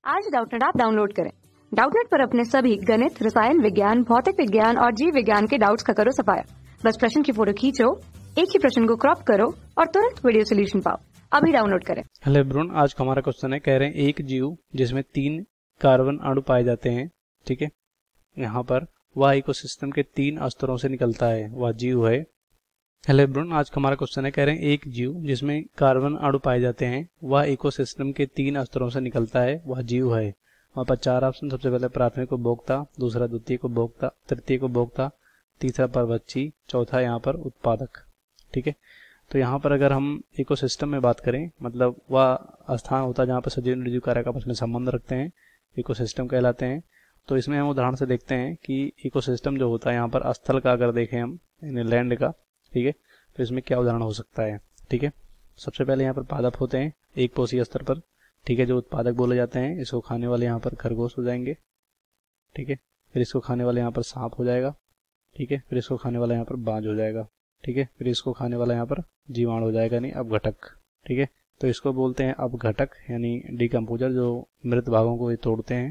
आज Doubtnut app download करें। Doubtnut पर अपने सभी गणित, रसायन विज्ञान, भौतिक विज्ञान और जीव विज्ञान के डाउट्स का करो सफाया। बस प्रश्न की फोटो खींचो, एक ही प्रश्न को क्रॉप करो और तुरंत वीडियो सोल्यूशन पाओ। अभी डाउनलोड करें। हेलो एवरीवन, आज का हमारा क्वेश्चन है, कह रहे हैं एक जीव जिसमें 3 कार्बन अणु पाए जाते हैं, ठीक है, यहाँ पर वह इकोसिस्टम के 3 स्तरों से निकलता है, वह जीव है। हेलो एवरीवन, आज का हमारा क्वेश्चन है, कह रहे हैं एक जीव जिसमें कार्बन अणु पाए जाते हैं, वह इकोसिस्टम के 3 स्तरों से निकलता है, वह जीव है। वहाँ पर 4 ऑप्शन, सबसे पहले प्राथमिक उपभोक्ता, दूसरा द्वितीयक उपभोक्ता, तृतीयक उपभोक्ता, तीसरा परभक्षी, चौथा यहाँ पर उत्पादक, ठीक है। तो यहाँ पर अगर हम इकोसिस्टम में बात करें, मतलब वह स्थान होता है जहाँ पर सजीव निर्जीव कार्य आपस में संबंध रखते हैं, इकोसिस्टम कहलाते हैं। तो इसमें हम उदाहरण से देखते हैं कि इकोसिस्टम जो होता है यहाँ पर स्थल का अगर देखें हम, यानी लैंड का, ठीक है, तो इसमें क्या उदाहरण हो सकता है, ठीक है। सबसे पहले यहाँ पर पादप होते हैं एक कोशीय स्तर पर, ठीक है, जो उत्पादक बोले जाते हैं। इसको खाने वाले यहाँ पर खरगोश हो जाएंगे, ठीक है। फिर इसको खाने वाले यहाँ पर सांप हो जाएगा, ठीक है। फिर इसको खाने वाला यहाँ पर बाज हो जाएगा, ठीक है। फिर इसको खाने वाला यहाँ पर जीवाणु हो जाएगा, यानी अपघटक, ठीक है। तो इसको बोलते हैं अपघटक, यानी डिकम्पोजर, जो मृत भागों को ये तोड़ते हैं,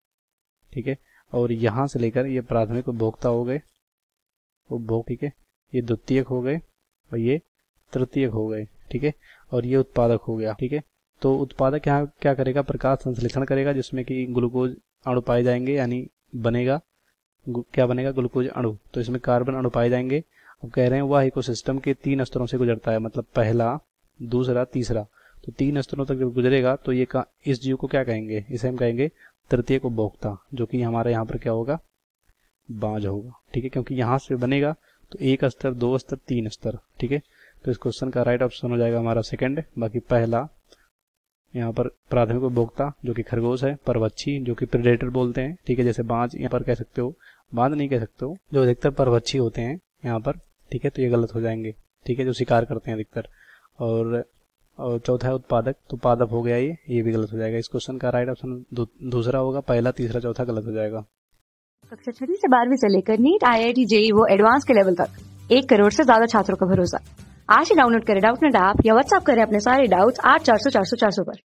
ठीक है। और यहाँ से लेकर ये प्राथमिक उपभोक्ता हो गए, उपभोग, ठीक है, ये द्वितीयक हो गए और ये तृतीयक हो गए, ठीक है। और ये उत्पादक हो गया, ठीक है। तो उत्पादक यहाँ क्या करेगा, प्रकाश संश्लेषण करेगा, जिसमें कि ग्लूकोज अणु पाए जाएंगे, यानी बनेगा क्या बनेगा, ग्लूकोज अणु। तो इसमें कार्बन अणु पाए जाएंगे। अब कह रहे हैं वह इकोसिस्टम के 3 स्तरों से गुजरता है, मतलब पहला, दूसरा, तीसरा। तो 3 स्तरों तक जब गुजरेगा तो ये इस जीव को क्या कहेंगे, इसे हम कहेंगे तृतीयक उपभोक्ता, जो कि हमारे यहाँ पर क्या होगा, बाज होगा, ठीक है। क्योंकि यहाँ से बनेगा तो 1 स्तर, 2 स्तर, 3 स्तर, ठीक है। तो इस क्वेश्चन का राइट ऑप्शन हो जाएगा हमारा सेकंड। बाकी पहला यहाँ पर प्राथमिक उपभोक्ता जो कि खरगोश है, परभक्षी जो कि प्रेडेटर बोलते हैं, ठीक है, जैसे बाज यहाँ पर कह सकते हो, बाज नहीं कह सकते हो, जो अधिकतर परभक्षी होते हैं यहाँ पर, ठीक है। तो ये गलत हो जाएंगे, ठीक है, जो शिकार करते हैं अधिकतर। और चौथा है उत्पादक, तो पादप हो गया, ये भी गलत हो जाएगा। इस क्वेश्चन का राइट ऑप्शन दूसरा होगा, पहला, तीसरा, चौथा गलत हो जाएगा। कक्षा 6 से 12वीं से लेकर नीट, IIT, JEE वो एडवांस के लेवल तक 1 करोड़ से ज्यादा छात्रों का भरोसा। आज ही डाउनलोड करें डाउटनेट ऐप या व्हाट्सएप करें अपने सारे डाउट्स 8400 400 400 पर।